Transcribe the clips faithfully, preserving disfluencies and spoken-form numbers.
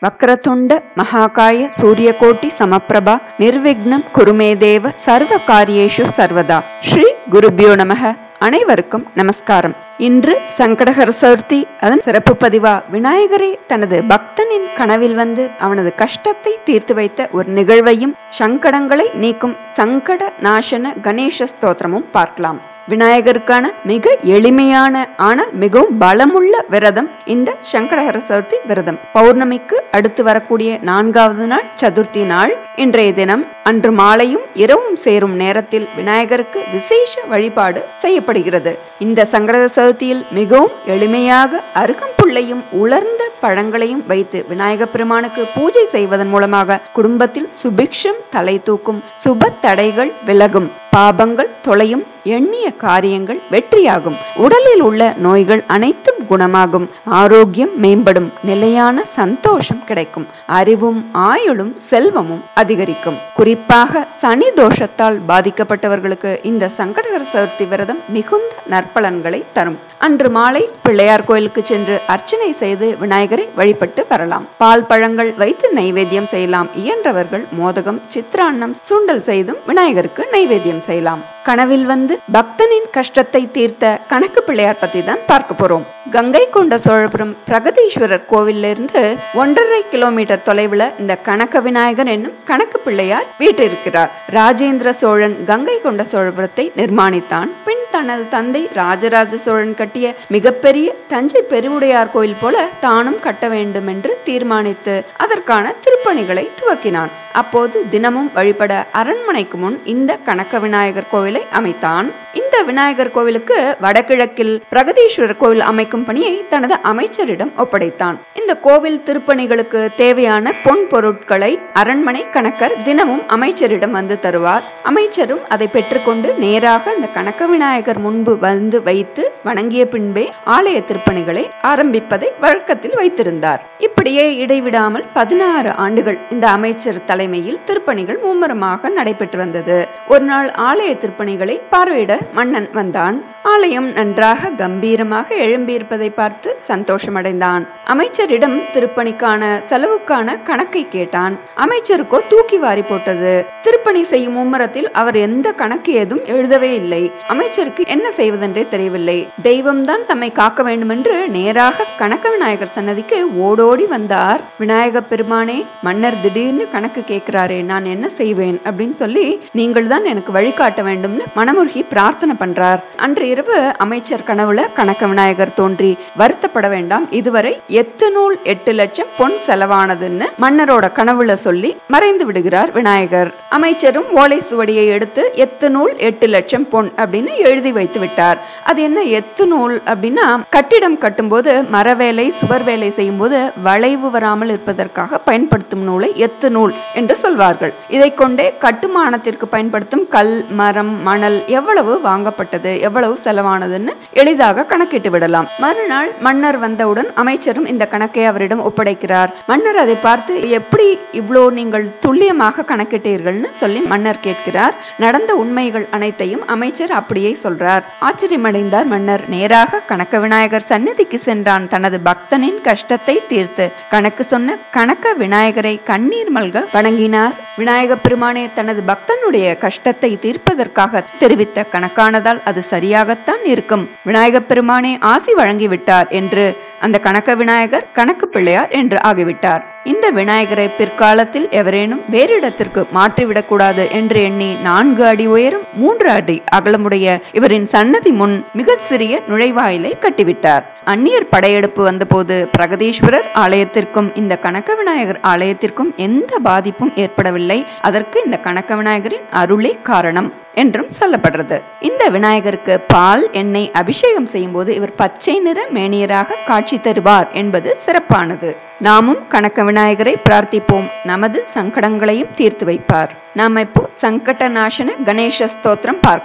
வக்ரதுண்ட மகாகாய சூரியகோட்டி சமப்பிரபா நிர்விக்னம் குருமே தேவ சர்வ காரியேஷு சர்வதா. ஸ்ரீ குருபியோ நமக. அனைவருக்கும் நமஸ்காரம். இன்று சங்கடஹர சதுர்த்தி. அதன் சிறப்பு பதிவா விநாயகரே தனது பக்தனின் கனவில் வந்து அவனது கஷ்டத்தை தீர்த்து வைத்த ஒரு நிகழ்வையும் சங்கடங்களை நீக்கும் சங்கட நாசன கணேச ஸ்தோத்திரமும் பார்க்கலாம். விநாயகருக்கான மிக எளிமையான ஆனால் மிகவும் பலமுள்ள விரதம் இந்த சங்கடஹர சதுர்த்தி விரதம். பௌர்ணமிக்கு அடுத்து வரக்கூடிய நான்காவது நாள் சதுர்த்தி நாள். இன்றைய தினம் அன்று மாலையும் இரவும் சேரும் நேரத்தில் விநாயகருக்கு விசேஷ வழிபாடு செய்யப்படுகிறது. இந்த சங்கடஹர சதுர்த்தியில் மிகவும் எளிமையாக அருகம்புல்லையும் உலர்ந்த பழங்களையும் வைத்து விநாயக பெருமானுக்கு பூஜை செய்வதன் மூலமாக குடும்பத்தில் சுபிக்ஷம் தலை தூக்கும், சுப தடைகள் விலகும், பாபங்கள் தொலையும், எண்ணிய காரியங்கள் வெற்றியாகும், உடலில் உள்ள நோய்கள் அனைத்தும் குணமாகும், ஆரோக்கியம் மேம்படும், நிலையான சந்தோஷம் கிடைக்கும், அறிவும் ஆயுளும் செல்வமும் அதிகரிக்கும். குறிப்பாக சனி தோஷத்தால் பாதிக்கப்பட்டவர்களுக்கு இந்த சங்கடஹர சதுர்த்தி விரதம் மிகுந்த நற்பலன்களை தரும். அன்று மாலை பிள்ளையார் கோயிலுக்கு சென்று அர்ச்சனை செய்து விநாயகரை வழிபட்டு வரலாம். பால் பழங்கள் வைத்து நைவேத்தியம் செய்யலாம். இயன்றவர்கள் மோதகம், சித்ரான்னம், சுண்டல் செய்தும் விநாயகருக்கு நைவேத்தியம் செய்யலாம். கனவில் வந்து பக்தனின் கஷ்டத்தை தீர்த்த கணக்கு பிள்ளையார் பத்தி தான் பார்க்க போறோம். கங்கை கொண்ட சோழபுரம் பிரகதீஸ்வரர் கோவிலிருந்து ஒன்றரை கிலோமீட்டர் தொலைவுல இந்த கணக்க விநாயகர் என்னும் கணக்கு பிள்ளையார் வீற்றிருக்கிறார். ராஜேந்திர சோழன் கங்கை கொண்ட சோழபுரத்தை நிர்மாணித்தான். பின் தனது தந்தை ராஜராஜ சோழன் கட்டிய மிகப்பெரிய தஞ்சை பெருவுடையார் கோயில் போல தானும் கட்ட வேண்டும் என்று தீர்மானித்து அதற்கான திருப்பணிகளை துவக்கினான். அப்போது தினமும் வழிபட அரண்மனைக்கு முன் இந்த கணக்க விநாயகர் கோவிலை அமைத்தான். இந்த விநாயகர் கோவிலுக்கு வடகிழக்கில் பிரகதீஸ்வரர் கோவில் அமைக்கும் பணியை தனது அமைச்சரிடம் ஒப்படைத்தான். இந்த கோவில் திருப்பணிகளுக்கு தேவையான பொன் பொருட்களை அரண்மனை கணக்கர் தினமும் அமைச்சரிடம் வந்து தருவார். அமைச்சரும் அதை பெற்றுக்கொண்டு நேராக இந்த கணக்க விநாயகர் முன்பு வந்து வைத்து வணங்கிய பின்பே ஆலய திருப்பணிகளை ஆரம்பிப்பதை வழக்கத்தில் வைத்திருந்தார். இப்படியே இடைவிடாமல் பதினாறு ஆண்டுகள் இந்த அமைச்சர் தலைமையில் திருப்பணிகள் மும்முரமாக நடைபெற்று வந்தது. ஒரு நாள் ஆலய திருப்பணிகளை பார்வையிட மன்னன் வந்தான். ஆலயம் நன்றாக கம்பீரமாக எழும்பியிருப்பதை பார்த்து சந்தோஷமடைந்தான். அமைச்சரிடம் திருப்பணிக்கான செலவுக்கான கணக்கை கேட்டான். அமைச்சருக்கோ தூக்கி வாரி போட்டது. திருப்பணி செய்யும் மும்முரத்தில் அவர் எந்த கணக்கு ஏதும் எழுதவே இல்லை. அமைச்சருக்கு என்ன செய்வதென்றே தெரியவில்லை. தெய்வம்தான் தம்மை காக்க வேண்டும் என்று நேராக கணக்க விநாயகர் சன்னதிக்கு ஓடோடி வந்தார். விநாயக பெருமானே, மன்னர் திடீர்னு கணக்கு கேட்கிறாரே, நான் என்ன செய்வேன் அப்படின்னு சொல்லி நீங்கள் தான் எனக்கு வழிகாட்ட வேண்டும்னு மனமுருகி பிரார்த்தனை பண்றார். அன்று இரவு அமைச்சர் கனவுல கணக்க விநாயகர் தோன்றி வருத்தப்பட வேண்டாம், இதுவரை எட்டு நூல் எட்டு லட்சம் பொன் செலவானதுன்னு மன்னரோட கனவுல சொல்லி மறைந்து விடுகிறார் விநாயகர். அமைச்சரும் ஓலை சுவடியை எடுத்து எத்து நூல் எட்டு லட்சம் பொன் அப்படின்னு எழுதி வைத்து விட்டார். அது என்ன எத்து நூல் அப்படின்னா, கட்டிடம் கட்டும் போது மரவேலை சுவர் வேலை செய்யும் போது வளைவு வராமல் இருப்பதற்காக பயன்படுத்தும் நூலை எத்து நூல் என்று சொல்வார்கள். இதை கொண்டே கட்டுமானத்திற்கு பயன்படுத்தும் கல், மரம், மணல் எவ்வளவு வாங்கப்பட்டது, எவ்வளவு செலவானதுன்னு எளிதாக கணக்கிட்டு விடலாம். மறுநாள் மன்னர் வந்தவுடன் அமைச்சரும் இந்த கணக்கை அவரிடம் ஒப்படைக்கிறார். மன்னர் அதை பார்த்து, எப்படி இவ்வளோ நீங்கள் துல்லியமாக கணக்கிட்டீர்கள்னு சொல்லி மன்னர் கேட்கிறார். நடந்த உண்மைகள் அனைத்தையும் அமைச்சர் அப்படியே சொல்றார். ஆச்சரியமடைந்தார் மன்னர். நேராக கணக்க விநாயகர் சந்நிதிக்கு சென்றான். தனது பக்தனின் கஷ்டத்தை தீர்த்து கணக்கு சொன்ன கணக்க விநாயகரை கண்ணீர் மல்க வணங்கினார். விநாயக பெருமானே, தனது பக்தனுடைய கஷ்டத்தை தீர்ப்பதற்காக தெரிவித்த கணக்கானதால் அது சரியாகத்தான் இருக்கும். விநாயக பெருமானே ஆசி வழங்கிவிட்டார் என்று அந்த கணக்க விநாயகர் கணக்கு பிள்ளையார் என்று ஆகிவிட்டார். இந்த விநாயகரை பிற்காலத்தில் எவரேனும் வேறு இடத்திற்கு மாற்றிவிடக் கூடாது என்று எண்ணி நான்கு அடி உயரம் மூன்று அடி அகலமுடைய இவரின் சன்னதி முன் மிக சிறிய நுழைவாயிலை கட்டிவிட்டார். அந்நியர் படையெடுப்பு வந்தபோது பிரகதீஸ்வரர் ஆலயத்திற்கும் இந்த கணக்க விநாயகர் ஆலயத்திற்கும் எந்த பாதிப்பும் ஏற்படவில்லை. அதற்கு இந்த கணக்க விநாயகரின் அருளே காரணம் என்றும் சொல்லப்படுறது. இந்த விநாயகருக்கு பால் எண்ணெய் அபிஷேகம் செய்யும் போது இவர் பச்சை நிற மேனியராக காட்சி தருவார் என்பது சிறப்பானது. நாமும் கணக்க விநாயகரை பிரார்த்திப்போம், நமது சங்கடங்களையும் தீர்த்து வைப்பார். நாம இப்போ சங்கட நாசன கணேச ஸ்தோத்திரம் பார்க்கலாம்.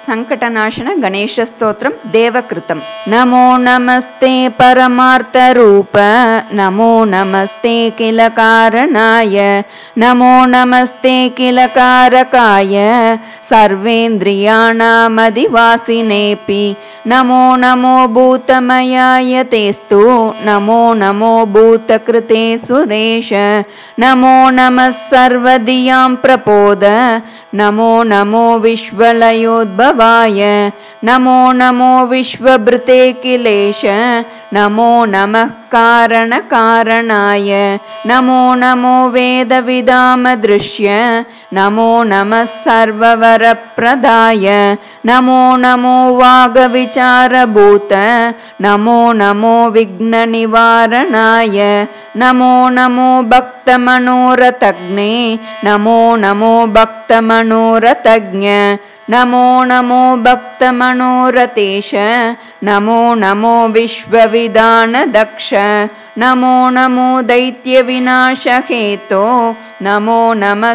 சங்கடநாசன கணேச ஸ்தோத்திரம் தேவகிருதம். நமோ நமஸ்தே பரமார்த்தரூப நமோ நமஸ்தே கில காரணாய நமோ நமஸ்தே கில காரகாய சர்வேந்திரியாணாமதிவாசினேபி நமோ நமோ பூதமயாய தேஸ்து நமோ நமோ பூதகிருதே சுரேஷ நமோ நமः சர்வதியாம் பிரபோத நமோ நமோ விஸ்வலயோத்பவாய நமோ நமோ விஸ்வபிருதே கிலேஷ நமோ நமः காரண காரணாய நமோ நமோ வேதவிதாம திருஷ்ய நமோ நமः சர்வவரப்பிரதாய நமோ நமோ வாகவிசாரபூத நமோ நமோ விக்ன நிவாரணாய நமோ நமோ பக்தமனோரதக்னே நமோ நமோ பக்தமனோரதக்ஞ நமோ நமோ பக்தமனோரதேஷ நமோ நமோ விஸ்வவிதான தக்ஷ நமோ நமோ தைத்ய விநாசஹேதோ நமோ நமः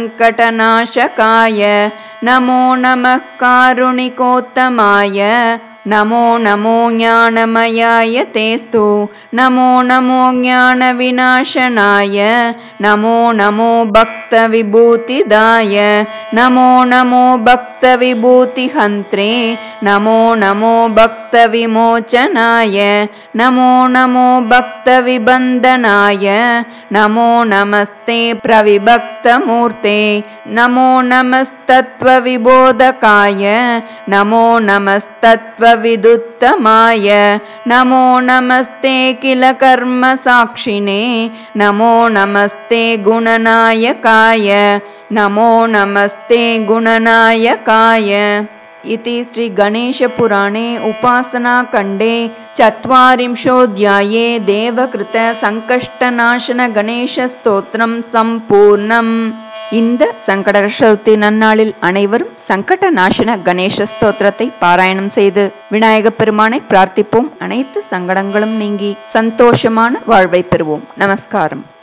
சங்கடநாசகாய நமோ நமः காருணிகோத்தமாய நமோ நமோ ஞானமயாய தேஸ்து நமோ நமோ ஞான விநாசனாய நமோ நமோ பக்த விபூதிதாய நமோ நமோ பக்த விபூதி ஹந்த்ரே நமோ நமோ பக்த விமோச்சனாய நமோ நமோ பக்த விபந்தனாய நமோ நமஸ்தே பிரவிபக்த மூர்த்தே நமோ நமஸ்தத்வ விபோதகாய நமோ நமஸ்தத்வ விதுத்தமாய நமோ நமஸ்தே கில கர்ம சாட்சினே நமோ நமஸ்தே குணநாயகாய நமோ நமஸ்தே குணநாயகாய. इति श्री गणेश पुराणे उपासना खंडे चत्वारिंशोऽध्याये देवकृत संकष्टनाशन गणेश स्तोत्रम संपूर्णम्. இந்த சங்கடஹர சதுர்த்தி நன்னாளில் அனைவரும் சங்கட நாசன கணேச ஸ்தோத்திரத்தை பாராயணம் செய்து விநாயக பெருமானை பிரார்த்திப்போம். அனைத்து சங்கடங்களும் நீங்கி சந்தோஷமான வாழ்வை பெறுவோம். நமஸ்காரம்.